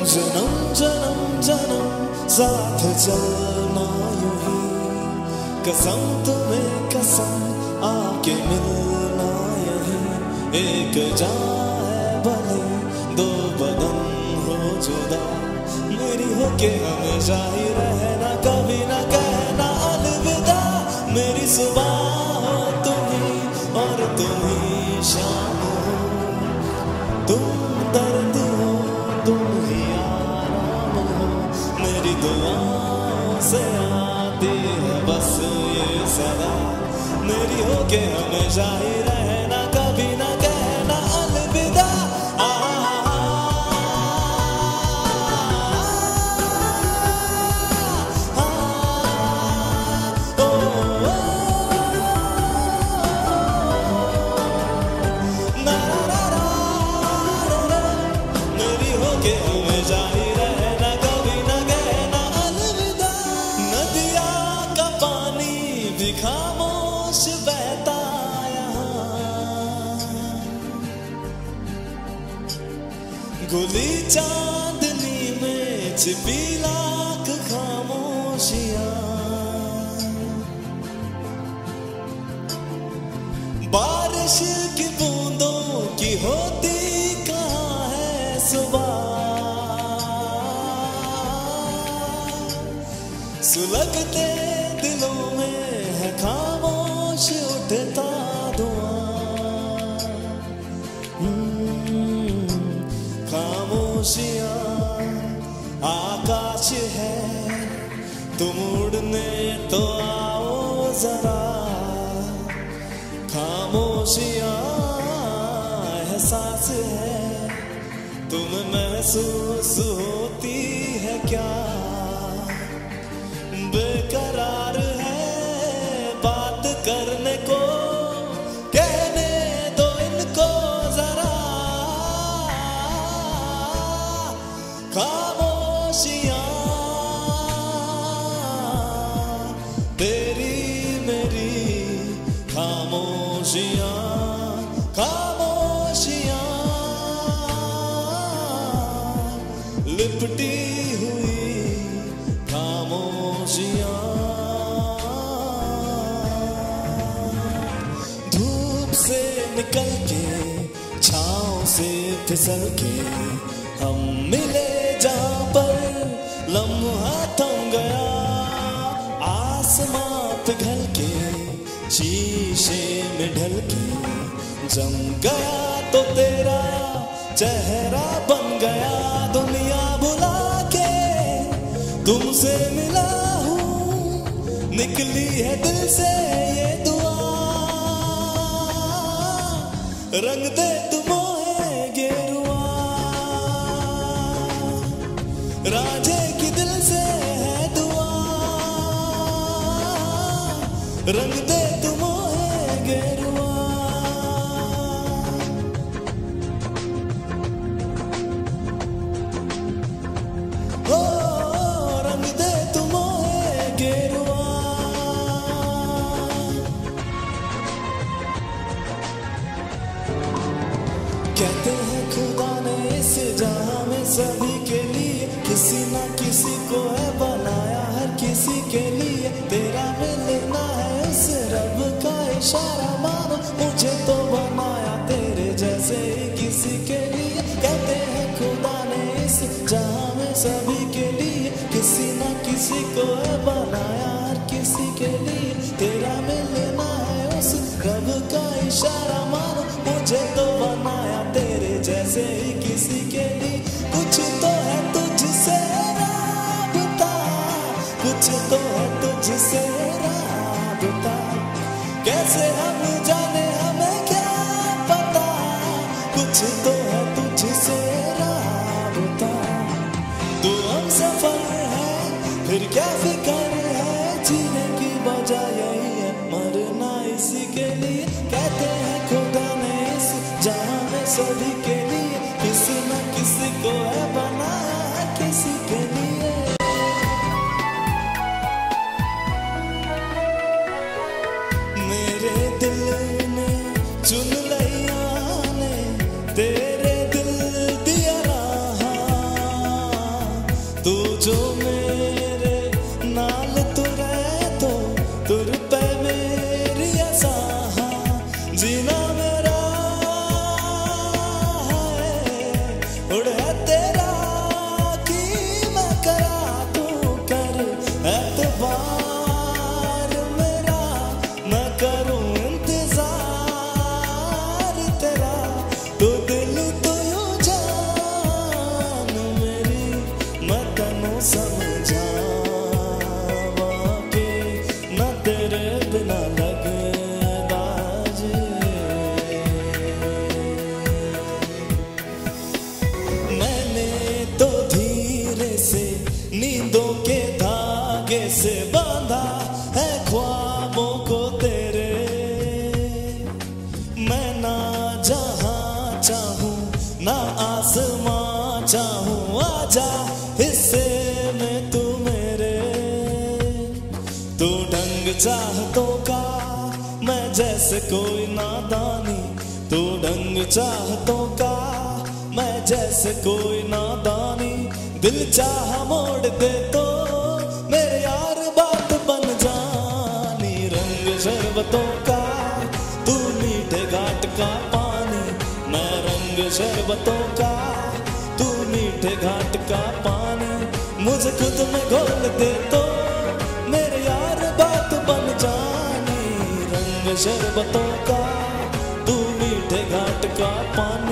जन्म जन्म जन्म साथ चलना यूं ही, कसम तुम्हें कसम आके मिलना यही। एक जान है भले दो बदन हो जुदा, मेरी होके हमेशा ही रहना, कभी ना कहना अलविदा। मेरी सुबह हो तुम ही और तुम ही शाम हो, तुम दर्द हो तुम ही आराम हो। मेरी दुआओं से आती है बस ये सदा, मेरी होके हमेशा ही रहना, कभी ना कहना अलविदा। खामोश बहता यहाँ, गुली चांदनी में छिपी लाख खामोशियाँ। बारिश की बूंदों की होती कहाँ है सुबह, सुलगते दिलों में है खामोश उठता धुआं। खामोशियाँ आकाश है, तुम उड़ने तो आओ जरा। खामोशियाँ एहसास है, तुम महसूस होती है क्या। बेकरार है बात करने को, कहने दो इनको जरा। खामोशियाँ तेरी मेरी खामोशियाँ, खामोशियाँ लिपटी हुई खामोशियाँ। धूप से निकल के छाँव से फिसल के हम मिले जहाँ पर लम्हा थम गया। आसमां पिघल के शीशे में ढल के जम गया तो तेरा चेहरा बन गया। दुनिया बुला के तुमसे मिला हूँ, निकली है दिल से ये दुआ। रंग दे तुम है गेरुआ, राजे की दिल से है दुआ। रंग दे तुम है गेरुआ। कहते हैं खुदा ने इस जहां में सभी के लिए किसी ना किसी को है बनाया, हर किसी के लिए तेरा मिलना है उस रब का इशारा। मानो मुझे तो बनाया तेरे जैसे ही किसी के लिए। कहते हैं खुदा ने इस जहां में सभी के लिए किसी ना किसी को है बनाया, हर किसी के लिए तेरा मिलना है उस रब का इशारा। मानो मुझे तो बनाया तेरे जैसे ही किसी के लिए। कुछ तो है तुझसे राबता, कुछ तो है तुझसे राबता। कैसे हम जाने हमें क्या पता, कुछ तो है तुझसे राबता। तू हम सफर है फिर क्या फिक्र है, जीने की वजह यही है मरना इसी के लिए। कहते हैं खुदा ने इस जहां में सभी के लिए किसी न किसी को है बनाया, है किसी के लिए। मेरे दिल तू जो मेरे नाल तुरे तो तुर पे मेरी आसां जीना मेरा है उड़े तेरा की मैं करा तू कर एतबार मेरा मैं करूं इंतजार तेरा तू दिल तू यूं जान मेरी मैं तन्नू समझावा के न तेरे बिना लगदा जे मैंने तो धीरे से नींदों के धागे से बांधा है ख्वाबों को तेरे मैं ना जहां चाहूं ना आसमां चाहूं आजा हिस्से में तू मेरे तू ढंग चाहतों का मैं जैसे कोई नादानी तू ढंग चाहतों का मैं जैसे कोई नादानी दिल चाह मोड़ दे तो मेरे यार बात बन जानी रंग शरबतों का तू मीठे घाट का पानी मैं रंग शरबतों का तू मीठे घाट का पानी मुझे खुद में घोल दे तो मेरे यार बात बन जानी रंग शरबतों का तू मीठे घाट का पानी